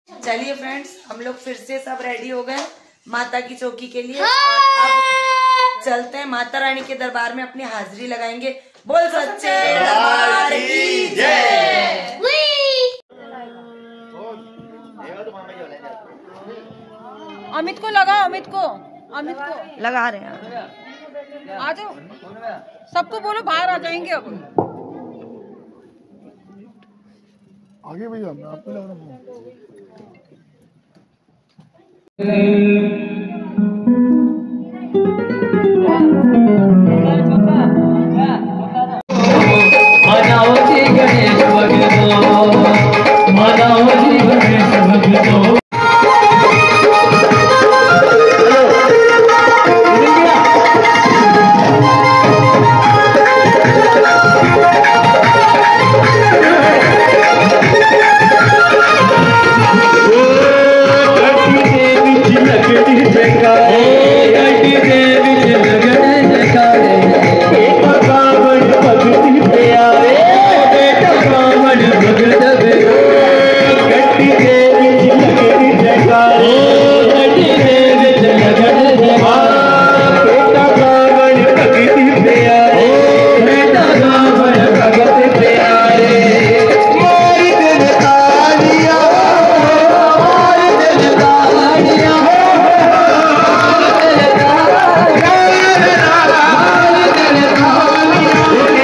चलिए फ्रेंड्स, हम लोग फिर से सब रेडी हो गए माता की चौकी के लिए। अब चलते हैं माता रानी के दरबार में, अपनी हाजिरी लगाएंगे। बोल सच्चे दरबार की जय। अमित को लगाओ, अमित को लगा रहे हैं। आ जाओ, सबको बोलो बाहर आ जाएंगे। अब आगे भैया, मैं आपको लग रहा हूँ।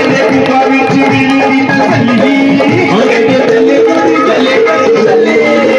चले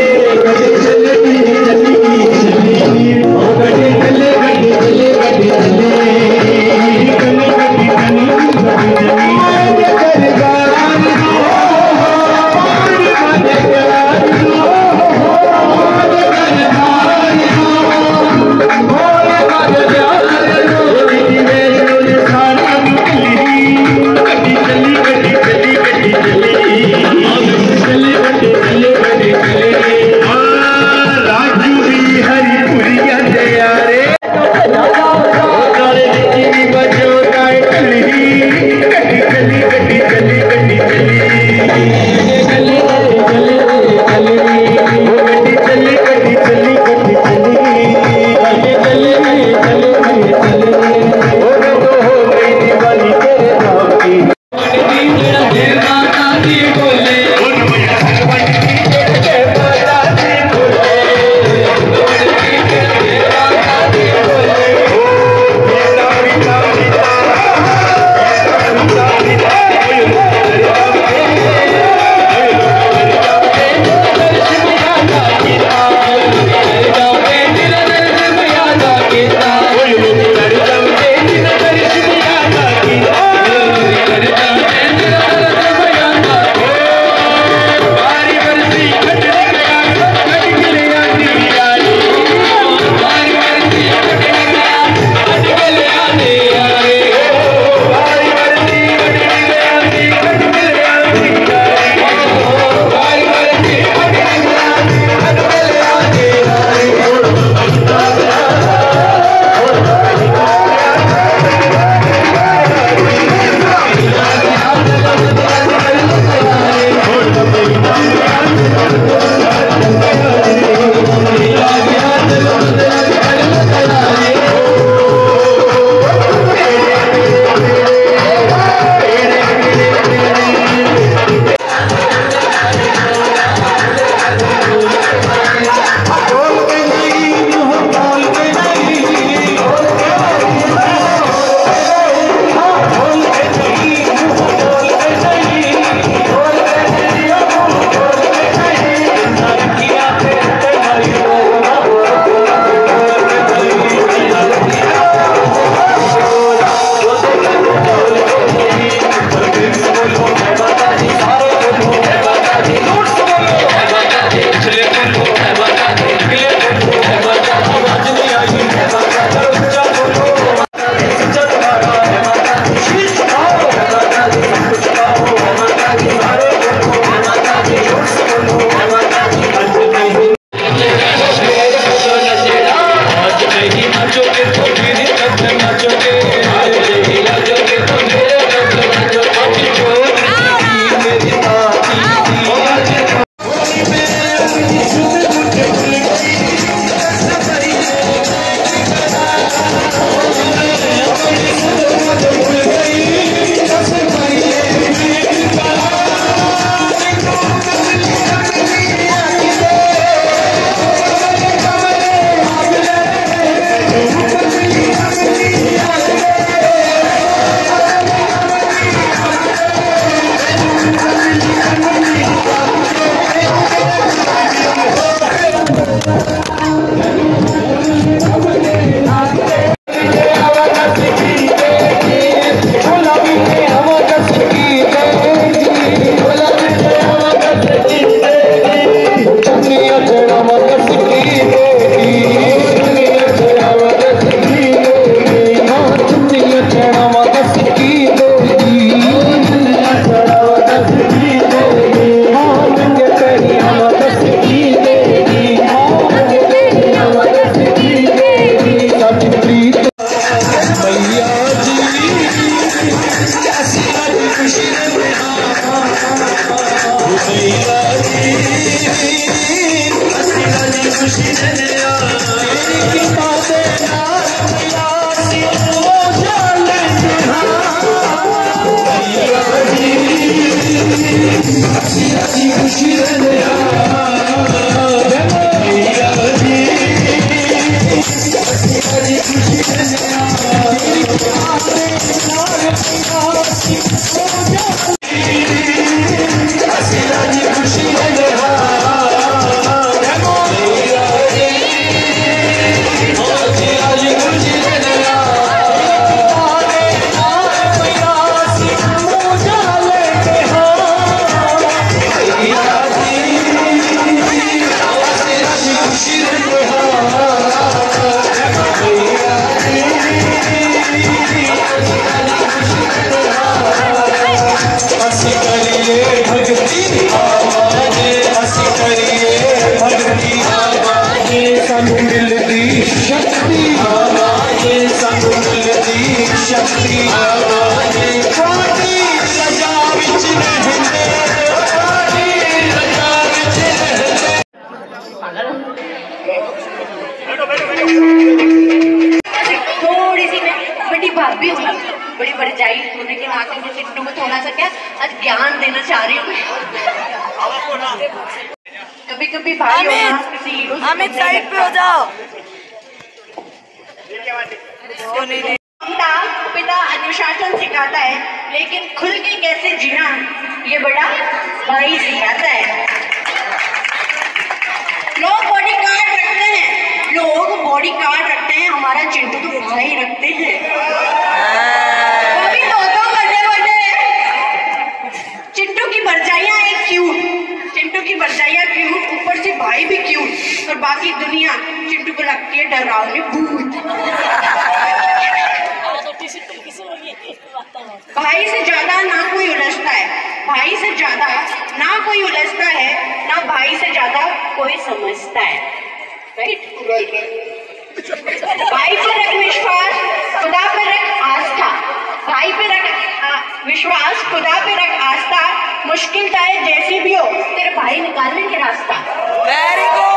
थोड़ी सी मैं बड़ी भाभी हूँ, बड़ी भरजाई होने के नाते मैं चिट्टू को थोड़ा सा क्या आज ज्ञान देना चाह रही हूँ। कभी कभी भाई होना किसी हीरो से अमित साइड पे हो जाओ। पिता अनुशासन सिखाता है, लेकिन खुल के कैसे जीना ये बड़ा भाई सिखाता है। लोग बॉडी कार्ड रखते हैं, लोग बॉडी कार्ड रखते हैं, हमारा चिंटू तो भाई रखते हैं। कभी दो बड़े चिंटू की भरजाइयां एक क्यूट, चिंटू की भरजाइयां क्यूट, ऊपर से भाई भी क्यूट, और बाकी दुनिया चिंटू को लगती है डरावनी भूत। भाई से ज्यादा ना कोई उलझता है, भाई से ज्यादा ना कोई उलझता है, ना भाई से ज्यादा कोई समझता है। राइट? भाई पे रख विश्वास, खुदा पे रख आस्था। भाई पे रख विश्वास, खुदा पे रख आस्था। मुश्किल चाहे जैसी भी हो, तेरे भाई निकाल लेंगे रास्ता। Very good.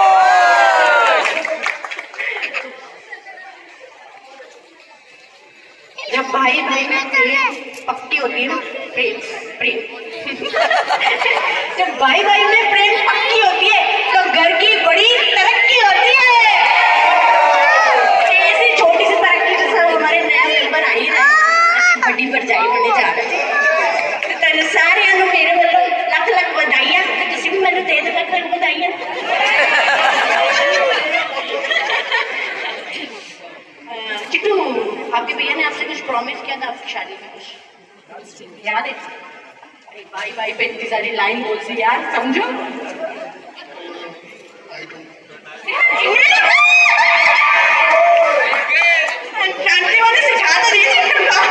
जब भाई भाई में प्रेम पक्की होती है ना, प्रेम जब भाई भाई में प्रेम पक्की होती है तो घर की बड़ी तरक्की होती है। ऐसी छोटी सी तरक्की के साथ हमारे नया मेंबर आई ना, बड़ी भरजाई होने जा रहे थे। तेरे सारे मेरे वालों लख लख बधाइयां, किसी भी मैंने दे दे लख लख बधाइयां। चिट्टू, आपके भैया ने आपसे कुछ प्रॉमिस किया था आपकी शादी में, कुछ याद है? अरे भाई भाई पे इतनी सारी लाइन बोल सी यार, समझो। शांति वाले सिखा तो नहीं सकता।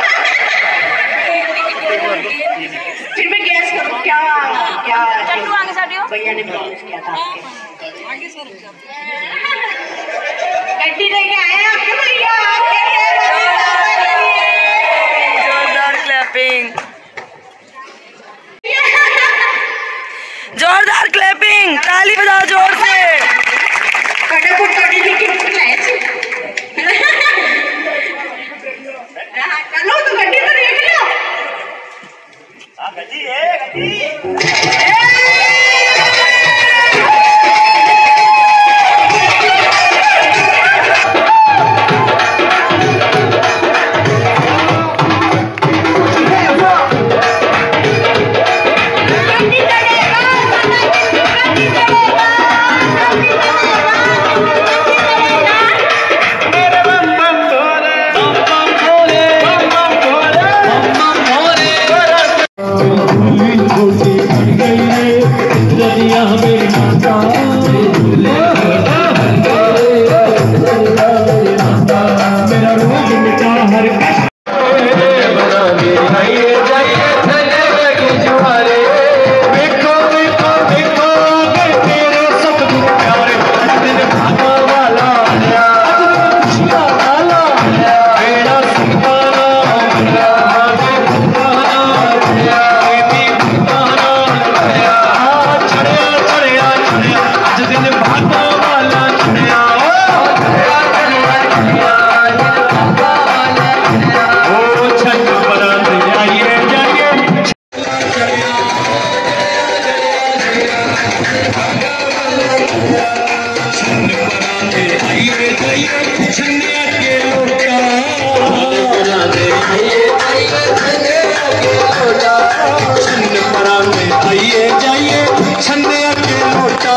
फिर मैं गैस करूँ क्या क्या भैया ने प्रॉमिस किया था आपके? गड्डी लेके आए आपके भैया। जोरदार क्लैपिंग, जोरदार क्लैपिंग, ताली बजाओ जोर से। फटाफट गाड़ी लेके चलो तो गड्डी तो देख लो। गड्डी है, गड्डी। भागा वाला चढ़िया ओ छठ बरात जाइए जाइए छन्निया के लोटा छन्न पराने आइए जाइए छन्निया के लोटा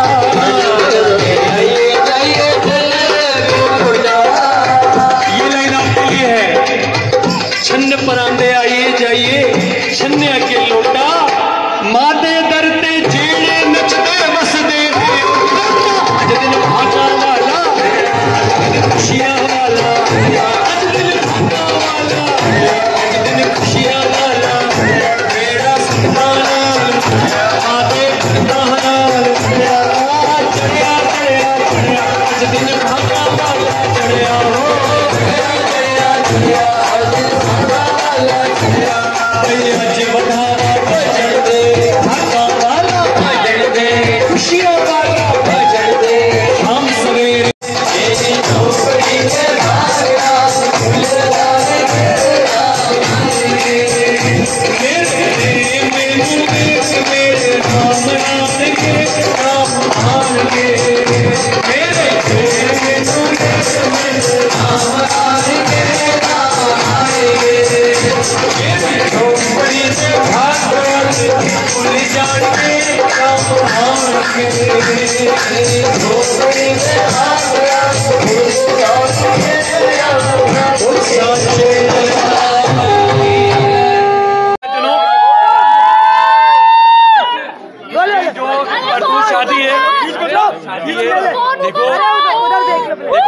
ये लाइन आपके लिए है। छन्न पराने आइए जाइए छन्निया के लोटा माते दरते जेड़े नचते बसदे दिन भागा वाला खुशियाँ वाला दिन भागा वाला दिन खुशियाँ वाला मेरा संतान आते नाल चढ़िया चढ़िया चढ़िया दिन भागा वाला चढ़िया हो चढ़िया चढ़िया भैया जी बढ़ावा भजन दे भागा वाला भजन दे खुशियाँ वाला भजन दे हम सवेरे शादी है देखो देखो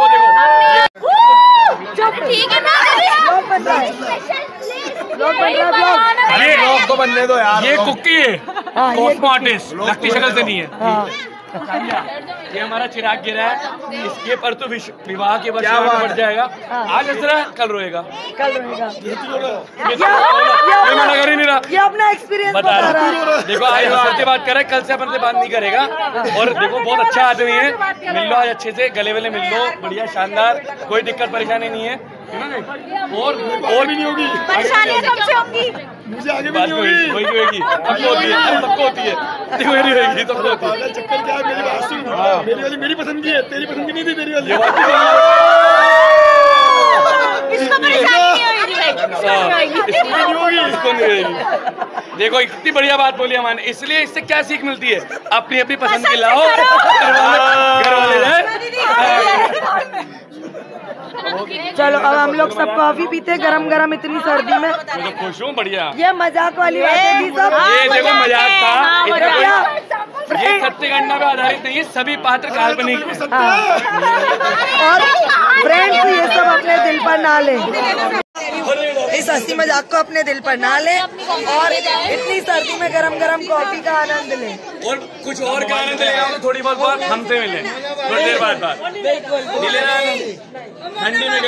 ठीक है ना अरे लोग को बनने दो यार। ये कुक्की है कॉस्मो आर्टिस्ट लगती शक्ल से नहीं है। ये हमारा चिराग गिरा है इसके पर तो विवाह के बाद बढ़ जाएगा। आज हंस रहा है कल रोएगा ये मना कर ही नहीं रहा। ये अपना एक्सपीरियंस बता रहा देखो आज आपसे बात कर रहा है कल से अपन से बात नहीं करेगा। और देखो बहुत अच्छा आदमी है मिल लो आज अच्छे से गले वले मिल लो बढ़िया शानदार कोई दिक्कत परेशानी नहीं है और भी नहीं होगी परेशानियां कब से होंगी मुझे आगे भी नहीं होगी वही होगी सबको होती है सबको होती है देखो मेरी होगी सबको होती है। चक्कर क्या है मेरी बात सुन मेरी वाली मेरी पसंद की है तेरी पसंद की नहीं थी तेरी वाली इसको परेशानी नहीं होगी इसको नहीं होगी। देखो इतनी बढ़िया बात बोली हमारे इसलिए इससे क्या सीख मिलती है अपनी अपनी पसंद की लाओ घर वाले चलो अब हम लोग सब कॉफी पीते गरम गरम इतनी सर्दी में। तो खुश हूँ बढ़िया। ये मजाक वाली बातें थी सब। ये देखो मजाक था ये सत्य घटना पे आधारित नहीं है सभी पात्र काल्पनिक और फ्रेंड्स ये सब अपने दिल पर ना लें इस हंसी मजाक को अपने दिल पर ना लें और इतनी सर्दी में गरम गरम कॉफी का आनंद लें और कुछ और का आनंद लेगा तो थोड़ी बहुत बात हमसे मिले थोड़ी देर बाद मिले ना ठंडी में